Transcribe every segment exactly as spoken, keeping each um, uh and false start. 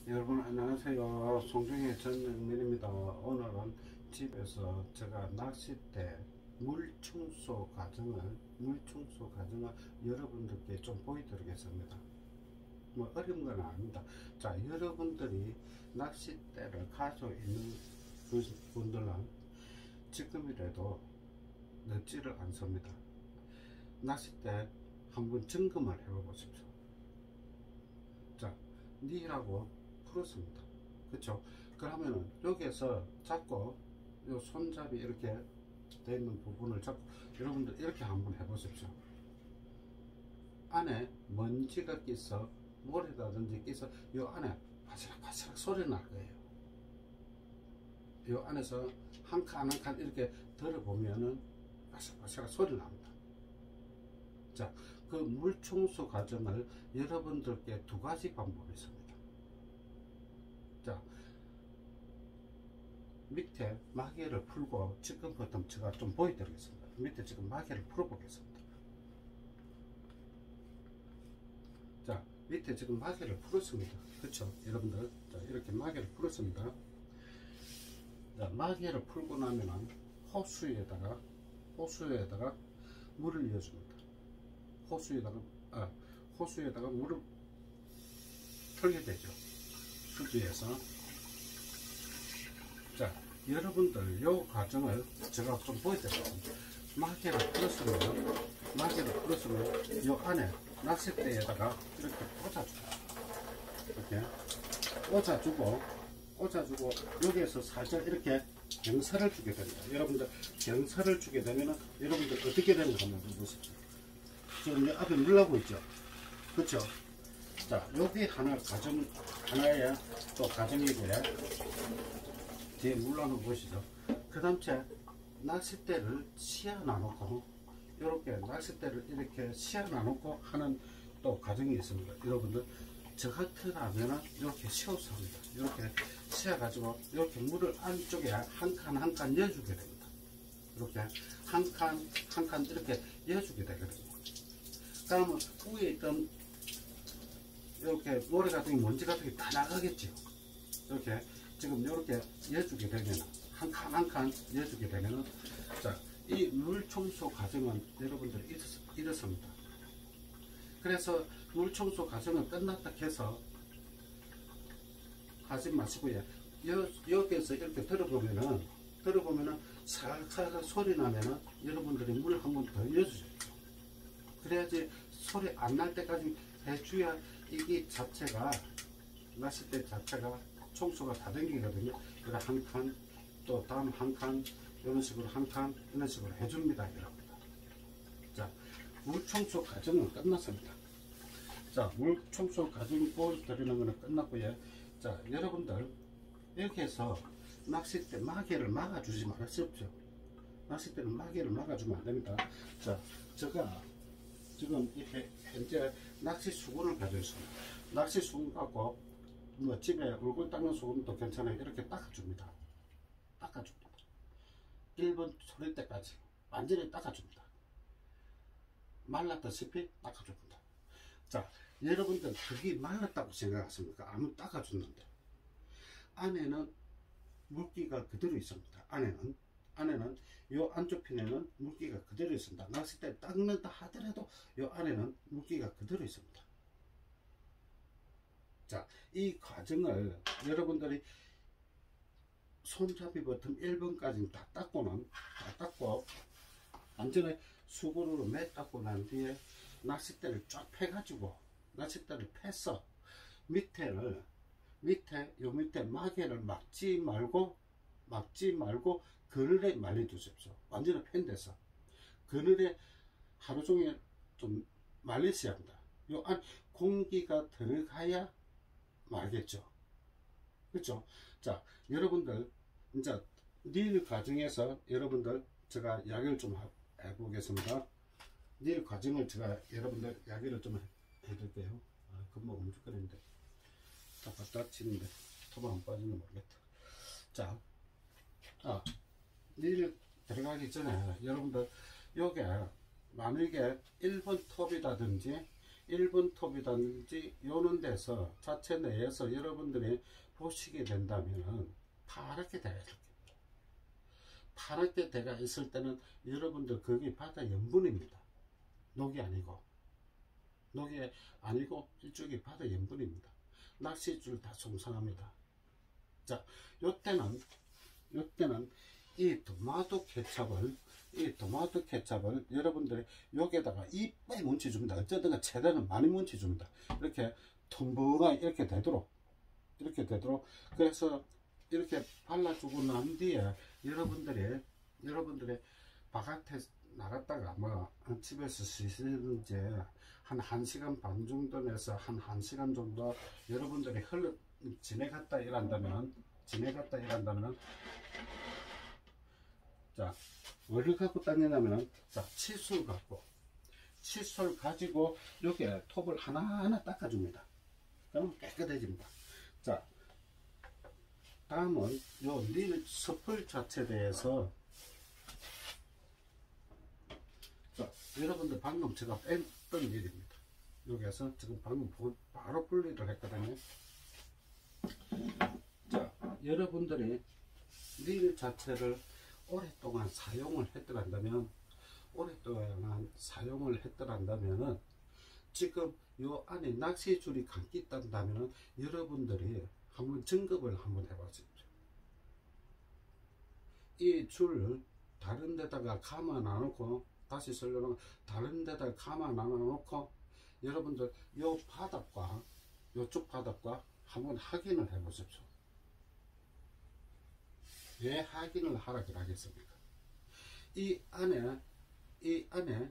여러분 안녕하세요. 송중의 전영민입니다. 오늘은 집에서 제가 낚싯대 물청소 과정을 물청소 과정을 여러분들께 좀 보여드리겠습니다. 뭐 어려운 건 아닙니다. 자, 여러분들이 낚싯대를 가지고 있는 분들은 지금이라도 늦지를 않습니다. 낚싯대 한번 점검을 해봐 보십시오. 자, 니라고 풀었습니다. 그쵸? 그러면은 여기에서 잡고 요 손잡이 이렇게 되어 있는 부분을 잡고 여러분들 이렇게 한번 해보십시오. 안에 먼지가 끼서 모래라든지 끼서 요 안에 바스락 바스락 소리 날 거예요. 요 안에서 한 칸 한 칸 이렇게 들어보면은 바스락 바스락 소리 납니다. 자, 그 물청소 과정을 여러분들께 두 가지 방법이 있습니다. 자, 밑에 마개를 풀고 지금부터 제가 좀 보여드리겠습니다. 밑에 지금 마개를 풀어보겠습니다. 자, 밑에 지금 마개를 풀었습니다. 그쵸? 여러분들, 자, 이렇게 마개를 풀었습니다. 자, 마개를 풀고 나면은 호수에다가 호수에다가 물을 넣어줍니다. 호수에다가 아, 호수에다가 물을 틀게 되죠. 그 위해서 자, 여러분들 요 과정을 제가 좀 보여드리겠습니다. 마개를 풀었으면 마개를 풀었으면 요 안에 낚싯대에다가 이렇게 꽂아줍니다. 이렇게 꽂아주고 꽂아주고 여기에서 살짝 이렇게 경사를 주게 됩니다. 여러분들 경사를 주게 되면 여러분들 어떻게 되는지 한번 보십시오. 지금 앞에 물 나고 있죠. 그렇죠? 자, 여기 하나 가정 하나의 또 가정이고요. 뒤에 물 나는 거 보시죠. 그 다음 째 낚싯대를 시야 나놓고 이렇게 낚싯대를 이렇게 시야 나놓고 하는 또 과정이 있습니다. 여러분들 저 같으라면은 이렇게 씌워서 합니다. 이렇게 시야 가지고 이렇게 물을 안쪽에 한 칸 한 칸 넣어주게 됩니다. 이렇게 한 칸 한 칸 이렇게 넣어주게 되거든요. 그러면 위에 있던 이렇게 모래 같은 게 먼지 같은 게 다 나가겠죠. 이렇게 지금 이렇게 넣어주게 되면 한 칸 한 칸 넣어주게 되면은 자, 이 물 청소 과정은 여러분들이 이렇습니다. 그래서 물 청소 과정은 끝났다 해서 하지 마시고요. 여, 여기에서 이렇게 들어보면은 들어보면은 살살 소리 나면은 여러분들이 물 한 번 더 넣어주죠. 그래야지 소리 안 날 때까지 해줘야 이게 자체가 낚싯대 자체가 청소가 다 되거든요. 그래 한 칸 또 다음 한 칸 이런 식으로 한 칸 이런 식으로 해줍니다. 여러분들. 자, 물 청소 과정은 끝났습니다. 자, 물 청소 과정 보여드리는 거는 끝났고요. 자, 여러분들 이렇게 해서 낚싯대 마개를 막아주지 말으십시오. 낚싯대는 마개를 막아주면 안 됩니다. 자, 제가 지금 이렇게 현재 낚시 수건을 가지고 있습니다. 낚시 수건 갖고 뭐 집에 얼굴 닦는 수건도 괜찮아요. 이렇게 닦아줍니다. 닦아줍니다. 일 분 소릴 때까지 완전히 닦아줍니다. 말랐다시피 닦아줍니다. 자, 여러분들 그게 말랐다고 생각하십니까? 아무 닦아줬는데 안에는 물기가 그대로 있습니다. 안에는 안에는 요 안쪽 편에는 물기가 그대로 있습니다. 낚싯대 닦는다 하더라도 요 안에는 물기가 그대로 있습니다. 자, 이 과정을 여러분들이 손잡이 버튼 일 번까지 다 닦고는 다 닦고 완전히 수건으로 매 닦고 난 뒤에 낚싯대를 쫙 펴가지고 낚싯대를 펴서 밑에를 밑에 요 밑에 마개를 막지 말고 막지 말고 그늘에 말려 두십시오. 완전히 팬데서 그늘에 하루 종일 좀 말리셔야 합니다. 요 안 공기가 들어가야 말겠죠. 그렇죠? 자, 여러분들 이제 닐 과정에서 여러분들 제가 이야기를 좀 해보겠습니다. 닐 과정을 제가 여러분들 이야기를 좀 해드릴게요. 아, 금방 움직거리는데 다 갖다 치는데 토박 안 빠지는 모르겠다. 자, 아, 닐 들어가기 전에 여러분들 요게 만약에 일 번 톱이라든지 일 번 톱이라든지 요런 데서 자체 내에서 여러분들이 보시게 된다면 파랗게 되어 이렇게 파랗게 되어 있을 때는 여러분들 거기 바다 염분입니다. 녹이 아니고 녹이 아니고 이쪽이 바다 염분입니다. 낚싯줄 다 손상합니다. 자, 요때는 요때는 이 토마토 케찹을 이 토마토 케찹을 여러분들이 여기에다가 이빨 뭉치 줍니다. 어쨌든 최대한 많이 뭉치 줍니다. 이렇게 tum블하게 이렇게 되도록 이렇게 되도록 그래서 이렇게 발라주고 난 뒤에 여러분들이 여러분들이 바깥에 나갔다가 뭐 집에서 씻는지 한 1시간 반 정도 내서 한 1시간 정도 여러분들이 흘러 지내갔다 일한다면 지내갔다 일한다면 자, 뭐를 갖고 다니냐면 자, 칫솔 갖고 칫솔 가지고 여기에 톱을 하나하나 닦아줍니다. 그럼 깨끗해집니다. 자, 다음은 요 닐 스풀 자체에 대해서 자, 여러분들 방금 제가 뺐던 일입니다. 여기에서 지금 방금 바로 분리를 했거든요. 자, 여러분들이 닐 자체를 오랫동안 사용을 했더란다면 오랫동안 사용을 했더란다면은 지금 요 안에 낚시줄이 감기 있다면 여러분들이 한번 점검을 한번 해보십시오. 이 줄을 다른 데다가 감아 놔놓고 다시 설명하면 다른 데다가 감아 놔놓고 여러분들 요 바닥과 요쪽 바닥과 한번 확인을 해 보십시오. 왜 확인을 하라고 하겠습니까? 이 안에 이 안에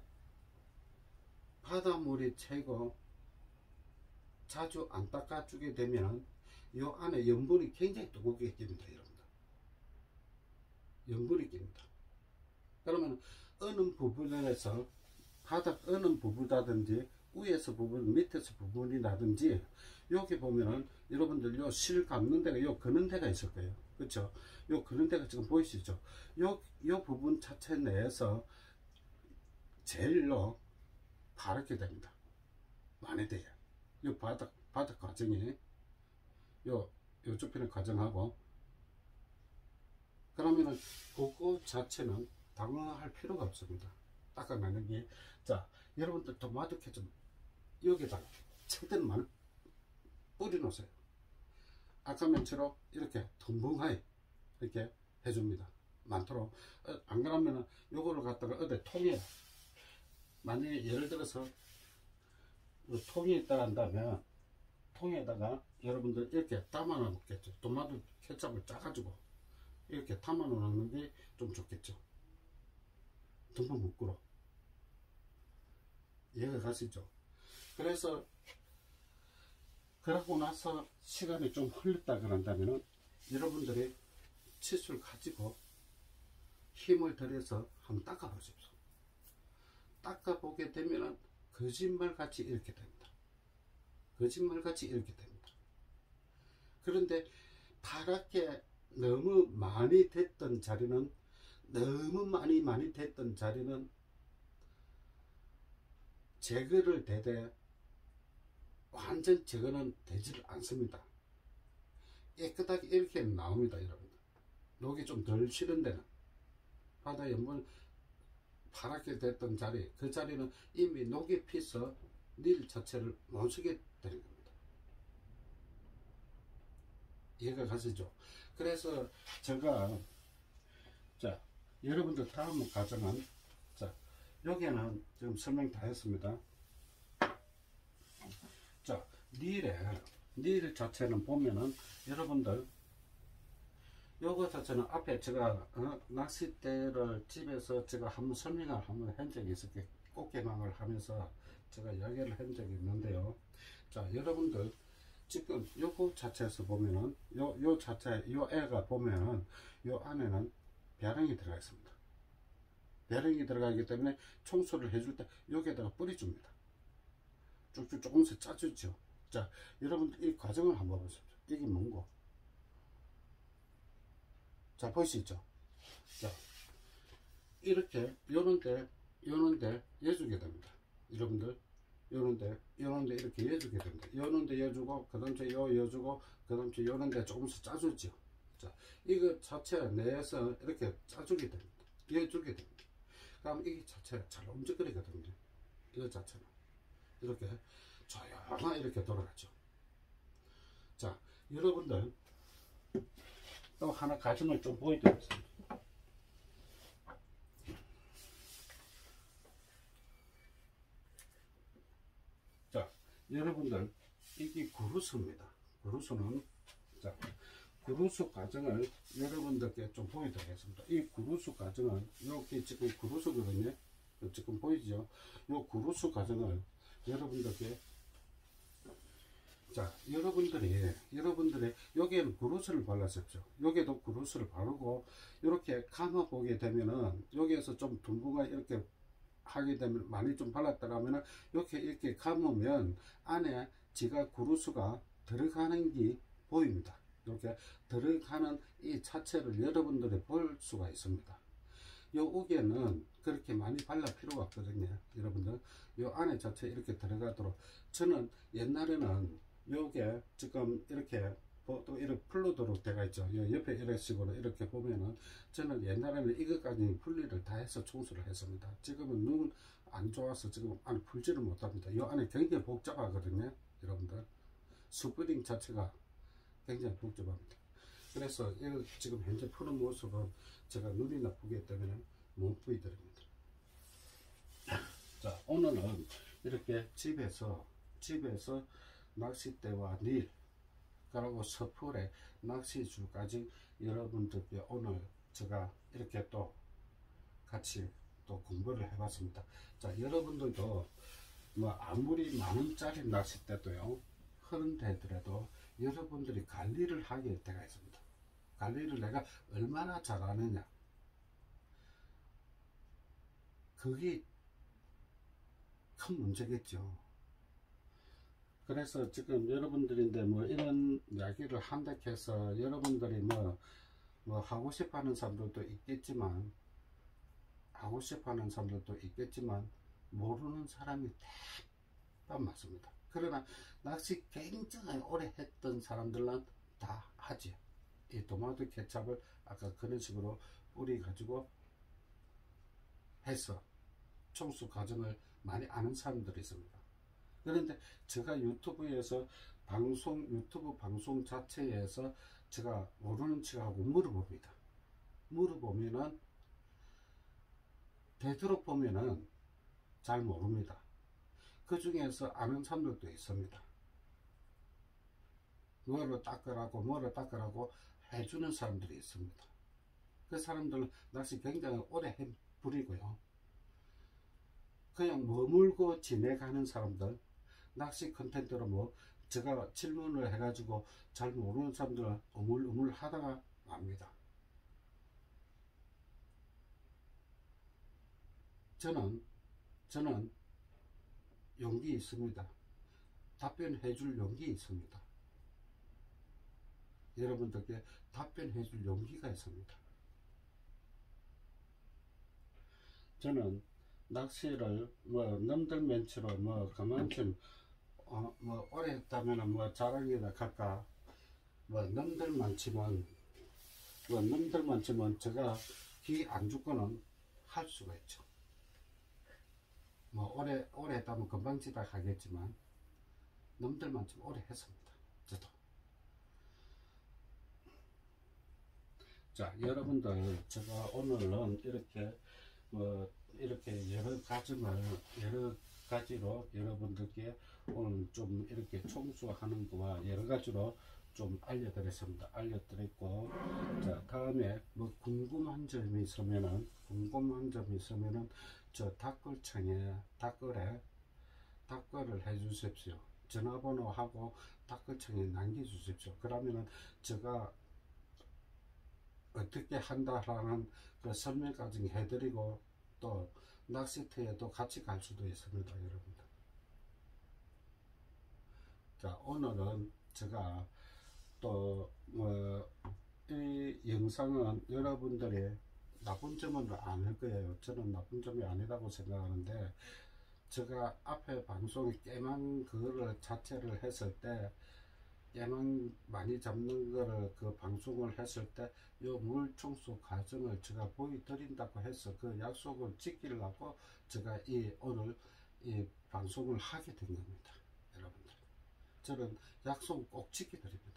바닷물이 채고 자주 안 닦아주게 되면 요 안에 염분이 굉장히 두껍게 낍니다. 여러분들 염분이 낍니다. 그러면 어느 부분에서 바닥 어느 부분이라든지 위에서 부분 밑에서 부분이라든지 여기 보면은 여러분들 요 실 감는 데가 요 그는 데가 있을 거예요. 그렇죠? 요 그는 데가 지금 보이시죠? 요, 요 부분 자체 내에서 제일로 파랗게 됩니다. 많이 돼요. 요 바닥 바닥 과정이 요 요쪽 편의 과정하고 그러면은 그거 자체는 당황할 필요가 없습니다. 닦아내는 게 자 여러분들 토마토 케첩 여기다가 최대한 많이 뿌려 놓으세요. 아까 맨처럼 이렇게 덤벙하게 이렇게 해줍니다. 많도록 어, 안 그러면은 요거를 갖다가 어디 통에 만약에 예를 들어서 통에 있다 한다면 통에다가 여러분들 이렇게 담아 놓겠죠. 토마토 케첩을 짜가지고 이렇게 담아 놓는 게 좀 좋겠죠. 듬뿍 묶으로 이해가 가시죠? 그래서 그러고 나서 시간이 좀 흘렀다 그런다면은 여러분들이 칫솔 가지고 힘을 들여서 한번 닦아 보십시오. 닦아 보게 되면은 거짓말 같이 이렇게 됩니다. 거짓말 같이 이렇게 됩니다. 그런데 파랗게 너무 많이 됐던 자리는 너무 많이 많이 됐던 자리는 제거를 되되 완전 제거는 되질 않습니다. 깨끗하게 이렇게 나옵니다. 여러분들 녹이 좀 덜 싫은 데는 바다 염분 파랗게 됐던 자리 그 자리는 이미 녹이 피서 닐 자체를 못 쓰게 되는 겁니다. 이해가 가시죠? 그래서 제가 자 여러분들 다음 과정은 자 여기에는 지금 설명 다 했습니다. 자 닐에 닐 자체는 보면은 여러분들 요거 자체는 앞에 제가 어, 낚싯대를 집에서 제가 한번 설명을 한번 한 적이 있을 게 꽃게망을 하면서 제가 이야기를 한 적이 있는데요. 자 여러분들 지금 요거 자체에서 보면은 요, 요 자체 요 애가 보면은 요 안에는 배랑이 들어가 있습니다. 배랑이 들어가기 때문에 청소를 해줄 때 여기에다가 뿌려줍니다. 쭉쭉 조금씩 짜주죠. 자 여러분들 이 과정을 한번 보십시오. 이게 뭔고? 자 보이시죠? 자 이렇게 요런데 요런데 해주게 됩니다. 여러분들 요런데 요런데 이렇게 여주게 됩니다. 요런데 여주고 그 다음 요 여주고 그 다음 요런데 조금씩 짜주죠. 자, 이거 자체 내에서 이렇게 짜주게 됩니다. 여주게 됩니다. 그럼 이 자체가 잘 움직거리거든요. 이거 자체는 이렇게 조용하게 이렇게 돌아가죠. 자, 여러분들 또 하나 가정을 좀 보여드리겠습니다. 자, 여러분들 이게 구루스입니다. 구루스는 자, 구루스 과정을 여러분들께 좀 보여드리겠습니다. 이 구루스 과정은 이렇게 지금 구루스거든요. 지금 보이죠? 이 구루스 과정을 여러분들께 자, 여러분들이 여러분들이 여기에는 구루스를 발랐었죠. 여기에도 구루스를 바르고 이렇게 감아 보게 되면은 여기에서 좀 둥근가 이렇게 하게 되면 많이 좀 발랐다가 하면은 이렇게 이렇게 감으면 안에 지가 구루스가 들어가는 게 보입니다. 이렇게 들어가는 이 자체를 여러분들이 볼 수가 있습니다. 요 우개는 그렇게 많이 발라 필요가 없거든요. 여러분들 요 안에 자체 이렇게 들어가도록 저는 옛날에는 요게 지금 이렇게 또 이렇게 풀리도록 되어 있죠. 요 옆에 이런 식으로 이렇게 보면은 저는 옛날에는 이것까지 분리를 다 해서 청소를 했습니다. 지금은 눈 안 좋아서 지금 안에 풀지를 못합니다. 요 안에 굉장히 복잡하거든요. 여러분들 스프링 자체가 굉장히 복잡합니다. 그래서 이거 지금 현재 푸는 모습은 제가 눈이 나쁘기 때문에 못 보여드립니다. 자, 오늘은 이렇게 집에서 집에서 낚싯대와 닐 그리고 서풀에 낚시줄까지 여러분들께 오늘 제가 이렇게 또 같이 또 공부를 해봤습니다. 자, 여러분들도 뭐 아무리 만원짜리 낚싯대도요 흐른 데더라도 여러분들이 관리를 하게 때가 있습니다. 관리를 내가 얼마나 잘하느냐 그게 큰 문제겠죠. 그래서 지금 여러분들인데 뭐 이런 이야기를 한다 해서 여러분들이 뭐, 뭐 하고 싶어 하는 사람들도 있겠지만 하고 싶어 하는 사람들도 있겠지만 모르는 사람이 대부분 많습니다. 그러나 낚시 굉장히 오래 했던 사람들은 다 하지. 이 토마토 케찹을 아까 그런 식으로 뿌리 가지고 해서 청소 과정을 많이 아는 사람들이 있습니다. 그런데 제가 유튜브에서 방송 유튜브 방송 자체에서 제가 모르는 척하고 물어봅니다. 물어보면은 되도록 보면은 잘 모릅니다. 그 중에서 아는 사람들도 있습니다. 뭐를 닦으라고 뭐를 닦으라고 해주는 사람들이 있습니다. 그 사람들은 낚시 굉장히 오래 해 부리고요. 그냥 머물고 지내가는 사람들 낚시 컨텐츠로 뭐 제가 질문을 해가지고 잘 모르는 사람들은 우물우물 하다가 맙니다. 저는 저는 용기 있습니다. 답변해 줄 용기 있습니다. 여러분들께 답변해 줄 용기가 있습니다. 저는 낚시를 뭐 남들 멘치로 뭐 그만큼 어, 뭐 오래 했다면 뭐 자랑이다 할까 뭐 남들만 치면 뭐 남들만 치면 제가 기 안 죽고는 할 수가 있죠. 뭐 오래 오래 했다면 금방 지다 하겠지만 남들만 치면 오래 했습니다. 저도. 자, 여러분들 제가 오늘은 이렇게 뭐 이렇게 여러 가지를 여러 가지로 여러분들께 오늘 좀 이렇게 청소하는 거와 여러 가지로 좀 알려드렸습니다. 알려드렸고, 자, 다음에 뭐 궁금한 점이 있으면은 궁금한 점이 있으면은 저 댓글창에 댓글에 댓글을 해 주십시오. 전화번호하고 댓글창에 남겨 주십시오. 그러면은 제가 어떻게 한다라는 그 설명까지 해드리고 또 낚시터에도 같이 갈 수도 있습니다. 여러분들. 자, 오늘은 제가 또 뭐 이 영상은 여러분들이 나쁜 점은 아닐 거예요. 저는 나쁜 점이 아니라고 생각하는데 제가 앞에 방송에 깨망 그거를 자체를 했을 때 깨망 많이 잡는 거를 그 방송을 했을 때 요 물 청소 과정을 제가 보여드린다고 해서 그 약속을 지키려고 제가 이 오늘 이 방송을 하게 된 겁니다. 여러분들, 저는 약속 꼭 지켜드립니다.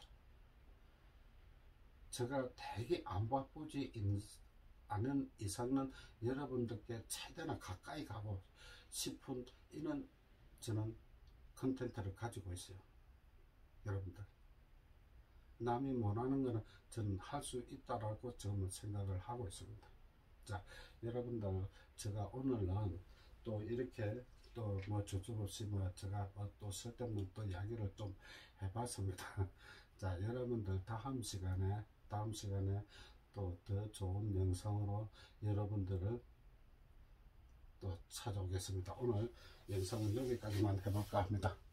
제가 되게 안 바쁘지 않은 이상은 여러분들께 최대한 가까이 가고 싶은 이런 저는 컨텐츠를 가지고 있어요. 여러분들, 남이 못하는 거는 저는 할 수 있다라고 저는 생각을 하고 있습니다. 자, 여러분들, 제가 오늘은 또 이렇게 또 뭐 주저없이 뭐 제가 또 쓸데없는 또 이야기를 좀 해봤습니다. 자, 여러분들 다음 시간에 다음 시간에 또 더 좋은 영상으로 여러분들을 또 찾아오겠습니다. 오늘 영상은 여기까지만 해볼까 합니다.